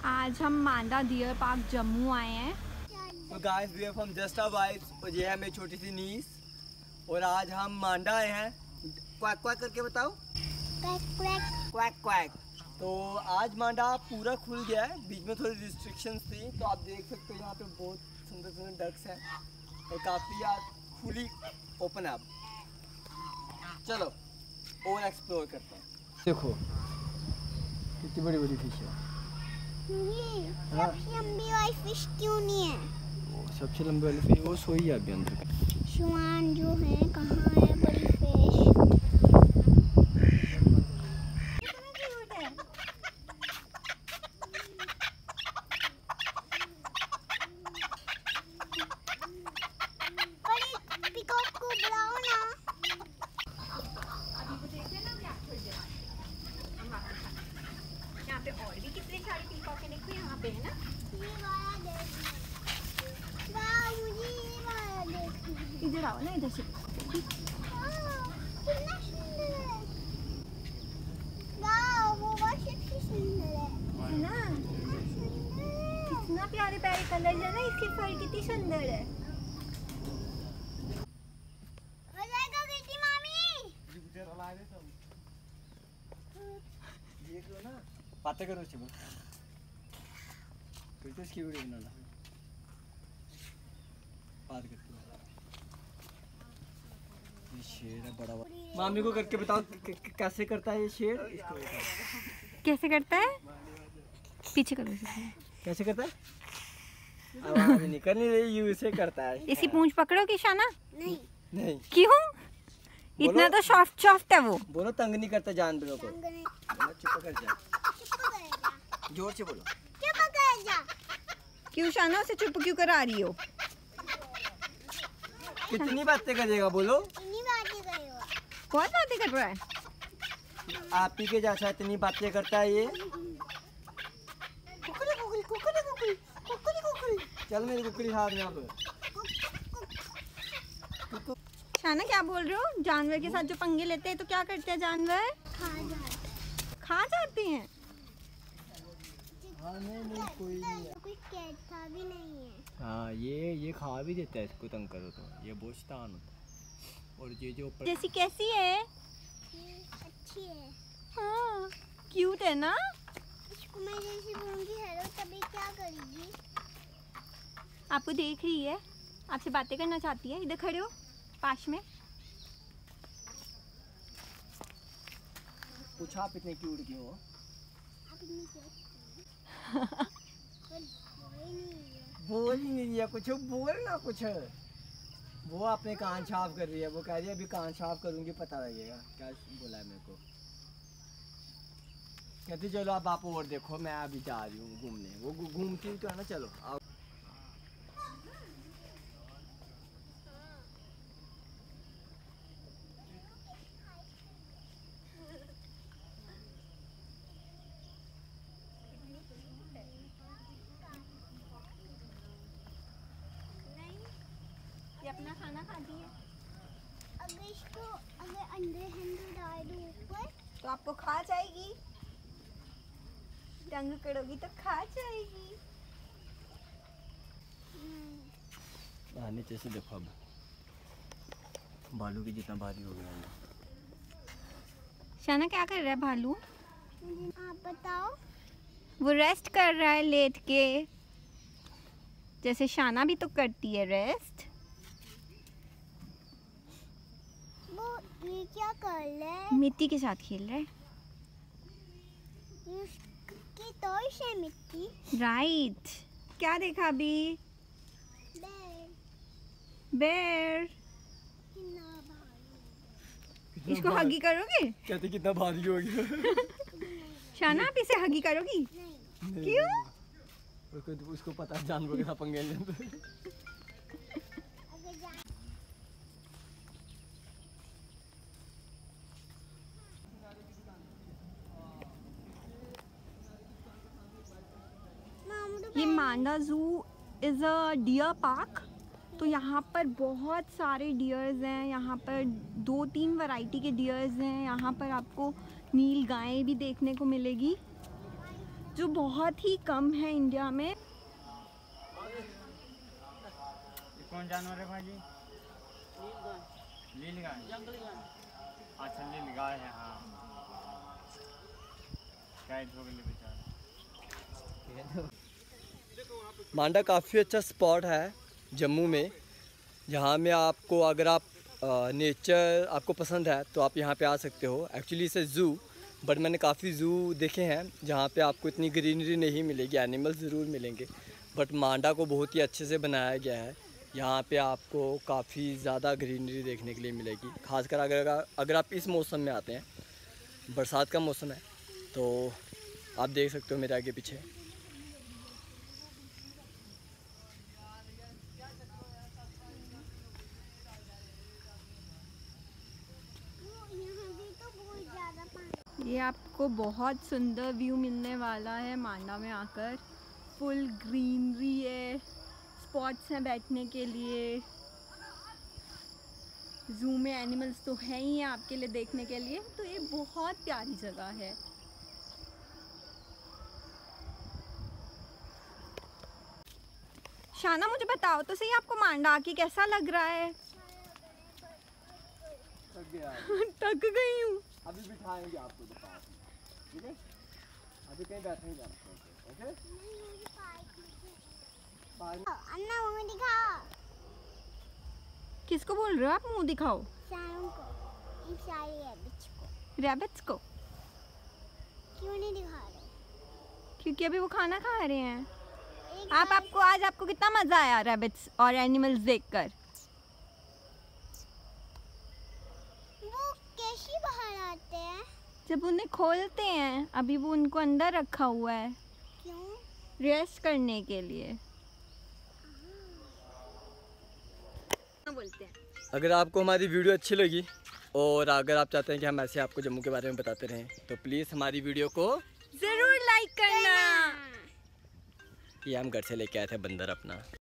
आज हम मांडा deer park Jammu आए हैं। तो guys we are from just vibes और ये है मेरी छोटी सी नीस और आज हम मांडा आए हैं। क्वैक क्वैक करके बताओ। Quack quack quack quack. तो आज मांडा पूरा खुल गया है, बीच में थोड़ी रिस्ट्रिक्शंस थी। तो आप देख सकते हो यहाँ पे बहुत सुंदर सुंदर डक्स हैं और काफ़ी आज खुली ओपन है। अब चलो और एक्सप्लोर करते हैं। देखो कितनी बड़ी बड़ी फिश है। सबसे लंबी वाली फिश क्यों नहीं है? सबसे लंबी वाली फिश वो सोई है अभी अंदर। श्वान जो है कहाँ है बड़ी फिश? बड़ी पिकॉक को बुलाओ ना। यहाँ पे और भी कितने सारे पीकॉक देखो, यहाँ पे है ना। ये वाला देखना। वाह मुझे ये वाला देखना है। इधर आओ ना, इधर से। वाह, कितना सुंदर है। वाह वो बहुत सुंदर है। है ना, कितना सुंदर है। कितना प्यारे प्यारे कलर है ना, इसकी फर कितनी सुंदर है। हो जाएगा बेटी मामी। बातें करो उससे, फिर तो इसकी वीडियो बनाना। बात करते हैं। ये शेर है बड़ा वाला। मामी को करके बताओ कैसे करता है ये शेर। इसको बताओ कैसे करता है, पीछे करो इसे। कैसे करता है। आवाज निकल नहीं रही, यूं से करता है। इसकी पूंछ पकड़ो कि शाना। नहीं नहीं क्यों, इतना तो सॉफ्ट सॉफ्ट है वो। बोलो तंग नहीं करता जानवरों को। तंग नहीं। बोलो चुप कर जा, चुप कर जा। जोर से बोलो। चुप कर जा। क्यों शाना, उसे चुप क्यों करा रही हो? कितनी बातें करेगा बोलो। इन्हीं बातें करो। कौन बातें कर रहा है? आप ही के जैसा इतनी बातें करता है ये। चल मेरी कुकड़ी हाथ यहाँ पे। शाना क्या बोल रहे हो? जानवर के साथ जो पंगे लेते हैं तो क्या करते हैं जानवर? खा जाते। खा जाते हैं। हाँ नहीं कोई नहीं है। कोई कहता भी नहीं है। हाँ ये खा भी देता है, इसको तंग करो तो। ये बहुत शैतान होता है। और ये जो ऊपर जैसी कैसी है? ये अच्छी है। हाँ क्यूट है ना। इसको मैं जैसे बोलूँगी हेलो तभी क्या करेगी? आपको देख रही है, आपसे बातें करना चाहती है। इधर खड़े हो पास में। पूछा आप इतने क्यूट क्यों हो। आप इतनी बोल ही नहीं दिया कुछ, बोल ना कुछ। वो अपने कान साफ कर रही है, वो कह रही है अभी कान साफ करूंगी पता लगेगा क्या बोला है मेरे को। कहती चलो अब आप और देखो, मैं अभी जा रही हूँ घूमने। वो घूमती तो है ना, चलो आओ। ये अपना खाना खाती है। अगर इसको अगर अंडे डाल दूँ ऊपर तो आपको खा जाएगी। टंग करोगी तो खा जाएगी। नीचे से देखो, अब भालू की जितना भारी हो गया है। शाना क्या कर रहा है भालू? आप बताओ। वो रेस्ट कर रहा है लेट के, जैसे शाना भी तो करती है रेस्ट। वो ये क्या कर रहा है? मिट्टी के साथ खेल रहा है। इसकी टॉयज है मिट्टी। राइट। क्या देखा अभी? बेर। बेर। कितना भारी। इसको हगी करोगे? कहते कितना भारी हो गया। शाना आप इसे हगी करोगी? नहीं। क्यों? उसको पता है जानवर के साथ पंगे लेते। अगर जा ये मांडा जू इज़ अ डियर पार्क। तो यहाँ पर बहुत सारे डियर्स हैं। यहाँ पर 2-3 वैरायटी के डियर्स हैं। यहाँ पर आपको नील गाय भी देखने को मिलेगी। जो बहुत ही कम है इंडिया में। कौन जानवर है भाजी? नीलगाय। जंगली गाय। अच्छा नीलगाय है, हाँ। कैद हो गई बेचारा। मांडा काफ़ी अच्छा स्पॉट है जम्मू में, जहाँ में आपको अगर आप नेचर आपको पसंद है तो आप यहाँ पे आ सकते हो। एक्चुअली इसे ज़ू, बट मैंने काफ़ी ज़ू देखे हैं जहाँ पे आपको इतनी ग्रीनरी नहीं मिलेगी, एनिमल्स ज़रूर मिलेंगे, बट मांडा को बहुत ही अच्छे से बनाया गया है। यहाँ पे आपको काफ़ी ज़्यादा ग्रीनरी देखने के लिए मिलेगी, खासकर अगर आप इस मौसम में आते हैं, बरसात का मौसम है, तो आप देख सकते हो मेरे आगे पीछे। ये आपको बहुत सुंदर व्यू मिलने वाला है मांडा में आकर। फुल ग्रीनरी है, स्पॉट्स हैं बैठने के लिए। ज़ू में एनिमल्स तो हैं ही हैं आपके लिए देखने के लिए, तो ये बहुत प्यारी जगह है। शाना मुझे बताओ तो सही, आपको मांडा आके कैसा लग रहा है? थक गई हूँ। अभी बिठाएंगे आपको दुकान, ठीक है? अभी कहीं बैठेंगे आप, ओके? अन्ना मुंह दिखाओ। किसको बोल रहे हो आप मुंह दिखाओ? सारों को, इन सारे रैबिट्स को। रैबिट्स को? क्यों नहीं दिखा रहे? क्योंकि अभी वो खाना खा रहे हैं। एक आपको कितना मजा आया रैबिट्स और एनिमल्स देखकर? वो कैसे बाहर आते हैं? जब उन्हें खोलते हैं, अभी वो उनको अंदर रखा हुआ है क्यों? रेस्ट करने के लिए। बोलते हैं। अगर आपको हमारी वीडियो अच्छी लगी और अगर आप चाहते हैं कि हम ऐसे आपको जम्मू के बारे में बताते रहें, तो प्लीज़ हमारी वीडियो को जरूर लाइक करना। ये हम घर से लेके आए थे बंदर अपना।